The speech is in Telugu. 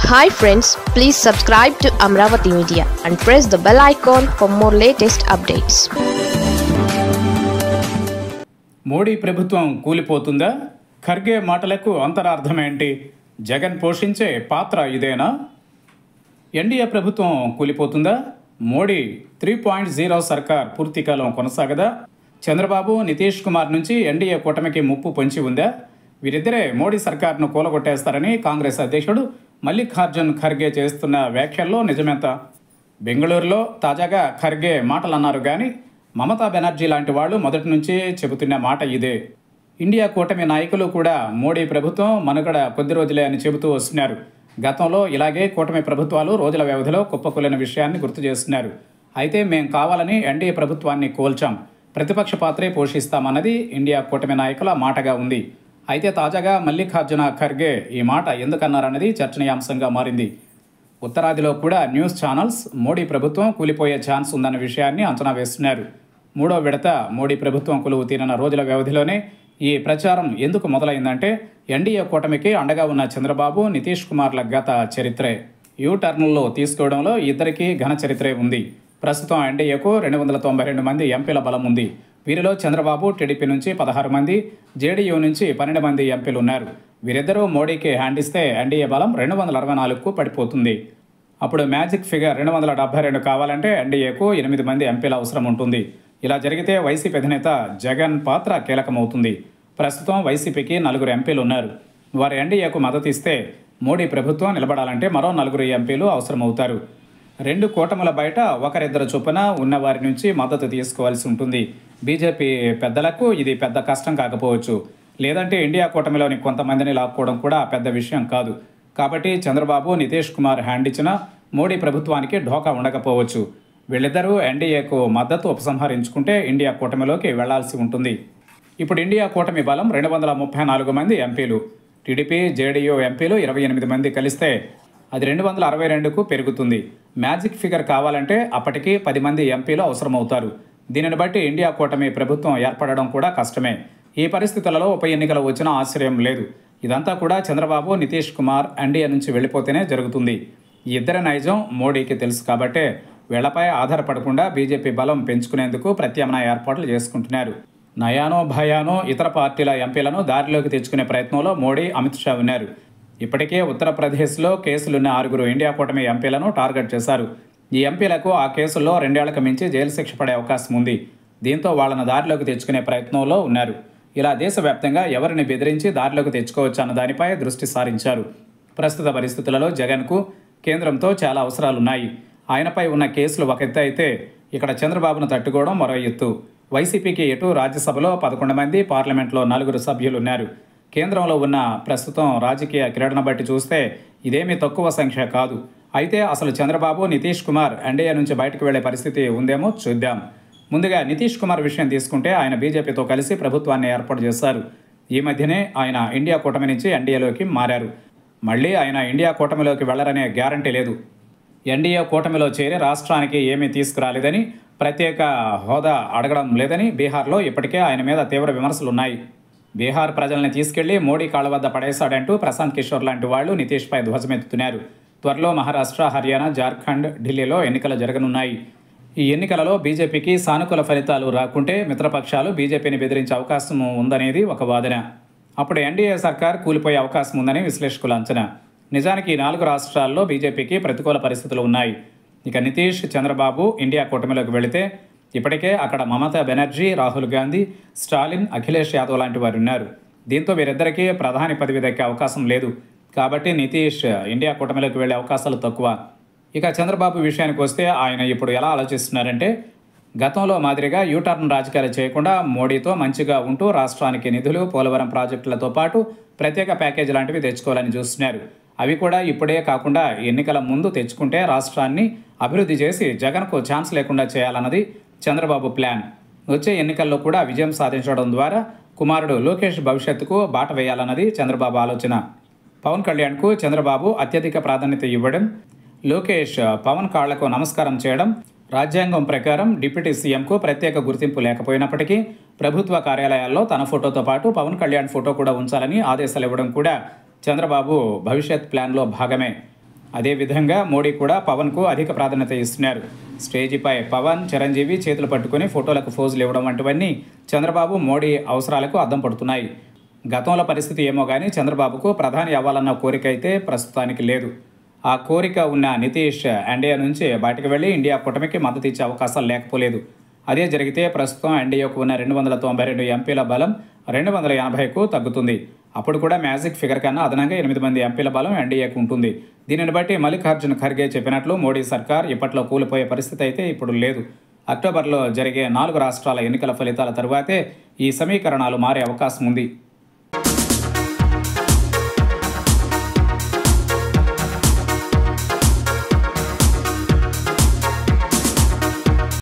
Hi friends, please subscribe to Amravati Media and press the bell icon for more latest updates. Modi ప్రభుత్వం కూలిపోతుందా? ఖర్గే మాటలకు అంతరార్థం ఏంటి? జగన్ పోషించే పాత్ర ఇదేనా? ఎన్డీఏ ప్రభుత్వం కూలిపోతుందా? మోడీ 3.0 సర్కార్ పూర్తికాలం కొనసాగదా? చంద్రబాబు, నితీష్ కుమార్ నుంచి ఎన్డీఏ కూటమికి ముప్పు పొంచి ఉందా? వీరిద్దరే మోడీ సర్కార్ను కూలగొట్టేస్తారని కాంగ్రెస్ అధ్యక్షుడు మల్లికార్జున్ ఖర్గే చేస్తున్న వ్యాఖ్యల్లో నిజమెంత? బెంగళూరులో తాజాగా ఖర్గే మాటలు అన్నారు కానీ మమతా బెనర్జీ లాంటి వాళ్ళు మొదటి నుంచి చెబుతున్న మాట ఇదే. ఇండియా కూటమి నాయకులు కూడా మోడీ ప్రభుత్వం మనుగడ కొద్ది రోజులే అని చెబుతూ వస్తున్నారు. గతంలో ఇలాగే కూటమి ప్రభుత్వాలు రోజుల వ్యవధిలో కుప్పకూలిన విషయాన్ని గుర్తు చేస్తున్నారు. అయితే మేం కావాలని ఎన్డీఏ ప్రభుత్వాన్ని కోల్చాం, ప్రతిపక్ష పాత్రే పోషిస్తామన్నది ఇండియా కూటమి నాయకుల మాటగా ఉంది. అయితే తాజాగా మల్లికార్జున ఖర్గే ఈ మాట ఎందుకన్నారన్నది చర్చనీయాంశంగా మారింది. ఉత్తరాదిలో కూడా న్యూస్ ఛానల్స్ మోడీ ప్రభుత్వం కూలిపోయే ఛాన్స్ ఉందన్న విషయాన్ని అంచనా వేస్తున్నారు. మూడో విడత మోడీ ప్రభుత్వం కొలువు తీరిన రోజుల వ్యవధిలోనే ఈ ప్రచారం ఎందుకు మొదలైందంటే ఎన్డీఏ కూటమికి అండగా ఉన్న చంద్రబాబు, నితీష్ కుమార్ల గత చరిత్రే. యూటర్న్లో తీసుకోవడంలో ఇద్దరికీ ఘన చరిత్రే ఉంది. ప్రస్తుతం ఎన్డీఏకు 292 మంది ఎంపీల బలం ఉంది. వీరిలో చంద్రబాబు టీడీపీ నుంచి 16 మంది, జేడీయూ నుంచి 12 మంది ఎంపీలు ఉన్నారు. వీరిద్దరూ మోడీకి హ్యాండ్ ఇస్తే ఎన్డీఏ బలం 264కు పడిపోతుంది. అప్పుడు మ్యాజిక్ ఫిగర్ 272 కావాలంటే ఎన్డీఏకు 8 మంది ఎంపీల అవసరం ఉంటుంది. ఇలా జరిగితే వైసీపీ అధినేత జగన్ పాత్ర కీలకమవుతుంది. ప్రస్తుతం వైసీపీకి 4 ఎంపీలు ఉన్నారు. వారు ఎన్డీఏకు మద్దతు ఇస్తే మోడీ ప్రభుత్వం నిలబడాలంటే మరో 4 ఎంపీలు అవసరమవుతారు. 2 కూటముల బయట ఒకరిద్దరు చొప్పున ఉన్న వారి నుంచి మద్దతు తీసుకోవాల్సి ఉంటుంది. బీజేపీ పెద్దలకు ఇది పెద్ద కష్టం కాకపోవచ్చు. లేదంటే ఇండియా కూటమిలోని కొంతమందిని లాక్కోవడం కూడా పెద్ద విషయం కాదు. కాబట్టి చంద్రబాబు, నితీష్ కుమార్ హ్యాండ్ ఇచ్చినా మోడీ ప్రభుత్వానికి ఢోకా ఉండకపోవచ్చు. వీళ్ళిద్దరూ ఎన్డీఏకు మద్దతు ఉపసంహరించుకుంటే ఇండియా కూటమిలోకి వెళ్లాల్సి ఉంటుంది. ఇప్పుడు ఇండియా కూటమి బలం 234 మంది ఎంపీలు. టీడీపీ, జేడీయూ ఎంపీలు 28 మంది కలిస్తే అది 262కు పెరుగుతుంది. మ్యాజిక్ ఫిగర్ కావాలంటే అప్పటికి 10 మంది ఎంపీలు అవసరమవుతారు. దీనిని బట్టి ఇండియా కూటమి ప్రభుత్వం ఏర్పడడం కూడా కష్టమే. ఈ పరిస్థితులలో ఉప ఎన్నికలు వచ్చినా ఆశ్చర్యం లేదు. ఇదంతా కూడా చంద్రబాబు, నితీష్ కుమార్ ఎన్డీఏ నుంచి వెళ్ళిపోతేనే జరుగుతుంది. ఈ ఇద్దరి నైజం మోడీకి తెలుసు కాబట్టే వీళ్లపై ఆధారపడకుండా బీజేపీ బలం పెంచుకునేందుకు ప్రత్యామ్నాయ ఏర్పాట్లు చేసుకుంటున్నారు. నయానో భయానో ఇతర పార్టీల ఎంపీలను దారిలోకి తెచ్చుకునే ప్రయత్నంలో మోడీ, అమిత్ షా ఉన్నారు. ఇప్పటికే ఉత్తరప్రదేశ్లో కేసులున్న 6 ఇండియా కూటమి ఎంపీలను టార్గెట్ చేశారు. ఈ ఎంపీలకు ఆ కేసుల్లో 2 ఏళ్లకు మించి జైలు శిక్ష పడే అవకాశం ఉంది. దీంతో వాళ్ళను దారిలోకి తెచ్చుకునే ప్రయత్నంలో ఉన్నారు. ఇలా దేశవ్యాప్తంగా ఎవరిని బెదిరించి దారిలోకి తెచ్చుకోవచ్చు అన్న దానిపై దృష్టి సారించారు. ప్రస్తుత పరిస్థితులలో జగన్కు కేంద్రంతో చాలా అవసరాలున్నాయి. ఆయనపై ఉన్న కేసులు ఒక ఎత్తు అయితే ఇక్కడ చంద్రబాబును తట్టుకోవడం మరో ఎత్తు. వైసీపీకి ఎటు రాజ్యసభలో 11 మంది, పార్లమెంట్లో 4 సభ్యులున్నారు. కేంద్రంలో ఉన్న ప్రస్తుతం రాజకీయ క్రీడను బట్టి చూస్తే ఇదేమీ తక్కువ సంఖ్య కాదు. అయితే అసలు చంద్రబాబు, నితీష్ కుమార్ ఎన్డీఏ నుంచి బయటకు వెళ్లే పరిస్థితి ఉందేమో చూద్దాం. ముందుగా నితీష్ కుమార్ విషయం తీసుకుంటే ఆయన బీజేపీతో కలిసి ప్రభుత్వాన్ని ఏర్పాటు చేశారు. ఈ మధ్యనే ఆయన ఇండియా కూటమి నుంచి ఎన్డీఏలోకి మారారు. మళ్ళీ ఆయన ఇండియా కూటమిలోకి వెళ్లరనే గ్యారంటీ లేదు. ఎన్డీఏ కూటమిలో చేరి రాష్ట్రానికి ఏమీ తీసుకురాలేదని, ప్రత్యేక హోదా అడగడం లేదని బీహార్లో ఇప్పటికే ఆయన మీద తీవ్ర విమర్శలున్నాయి. బీహార్ ప్రజల్ని తీసుకెళ్లి మోడీ కాళ్ల వద్ద పడేశాడంటూ ప్రశాంత్ కిషోర్ లాంటి వాళ్లు నితీష్పై ధ్వజమెత్తుతున్నారు. త్వరలో మహారాష్ట్ర, హర్యానా, జార్ఖండ్, ఢిల్లీలో ఎన్నికలు జరగనున్నాయి. ఈ ఎన్నికలలో బీజేపీకి సానుకూల ఫలితాలు రాకుంటే మిత్రపక్షాలు బీజేపీని బెదిరించే అవకాశం ఉందనేది ఒక వాదన. అప్పుడు ఎన్డీఏ సర్కార్ కూలిపోయే అవకాశం ఉందని విశ్లేషకుల అంచనా. నిజానికి ఈ 4 రాష్ట్రాల్లో బీజేపీకి ప్రతికూల పరిస్థితులు ఉన్నాయి. ఇక నితీష్, చంద్రబాబు ఇండియా కూటమిలోకి వెళితే ఇప్పటికే అక్కడ మమతా బెనర్జీ, రాహుల్ గాంధీ, స్టాలిన్, అఖిలేష్ యాదవ్ లాంటి వారు ఉన్నారు. దీంతో వీరిద్దరికీ ప్రధాని పదవి దక్కే అవకాశం లేదు. కాబట్టి నితీష్ ఇండియా కూటమిలోకి వెళ్లే అవకాశాలు తక్కువ. ఇక చంద్రబాబు విషయానికి వస్తే ఆయన ఇప్పుడు ఎలా ఆలోచిస్తున్నారంటే గతంలో మాదిరిగా యూటర్న్ రాజకీయాలు చేయకుండా మోడీతో మంచిగా ఉంటూ రాష్ట్రానికి నిధులు, పోలవరం ప్రాజెక్టులతో పాటు ప్రత్యేక ప్యాకేజీ లాంటివి తెచ్చుకోవాలని చూస్తున్నారు. అవి కూడా ఇప్పుడే కాకుండా ఎన్నికల ముందు తెచ్చుకుంటే రాష్ట్రాన్ని అభివృద్ధి చేసి జగన్కు ఛాన్స్ లేకుండా చేయాలన్నది చంద్రబాబు ప్లాన్. వచ్చే ఎన్నికల్లో కూడా విజయం సాధించడం ద్వారా కుమారుడు లోకేష్ భవిష్యత్తుకు బాట వేయాలన్నది చంద్రబాబు ఆలోచన. పవన్ కళ్యాణ్కు చంద్రబాబు అత్యధిక ప్రాధాన్యత ఇవ్వడం, లోకేష్ పవన్ కాళ్లకు నమస్కారం చేయడం, రాజ్యాంగం ప్రకారం డిప్యూటీ సీఎంకు ప్రత్యేక గుర్తింపు లేకపోయినప్పటికీ ప్రభుత్వ కార్యాలయాల్లో తన ఫోటోతో పాటు పవన్ కళ్యాణ్ ఫోటో కూడా ఉంచాలని ఆదేశాలు ఇవ్వడం కూడా చంద్రబాబు భవిష్యత్ ప్లాన్లో భాగమే. అదేవిధంగా మోడీ కూడా పవన్కు అధిక ప్రాధాన్యత ఇస్తున్నారు. స్టేజీపై పవన్, చిరంజీవి చేతులు పట్టుకుని ఫోటోలకు ఫోజులు ఇవ్వడం వంటివన్నీ చంద్రబాబు, మోడీ అవసరాలకు అద్దం పడుతున్నాయి. గతంలో పరిస్థితి ఏమో కానీ చంద్రబాబుకు ప్రధాని అవ్వాలన్న కోరిక అయితే ప్రస్తుతానికి లేదు. ఆ కోరిక ఉన్న నితీష్ ఎన్డీఏ నుంచి బయటకు వెళ్లి ఇండియా కూటమికి మద్దతు ఇచ్చే అవకాశాలు లేకపోలేదు. అదే జరిగితే ప్రస్తుతం ఎన్డీఏకు ఉన్న 292 ఎంపీల బలం 280కు తగ్గుతుంది. అప్పుడు కూడా మ్యాజిక్ ఫిగర్ కన్నా అదనంగా 8 మంది ఎంపీల బలం ఎన్డీఏకు ఉంటుంది. దీనిని బట్టి మల్లికార్జున ఖర్గే చెప్పినట్లు మోడీ సర్కార్ ఇప్పట్లో కూలిపోయే పరిస్థితి అయితే ఇప్పుడు లేదు. అక్టోబర్లో జరిగే 4 రాష్ట్రాల ఎన్నికల ఫలితాల తరువాతే ఈ సమీకరణాలు మారే అవకాశం ఉంది.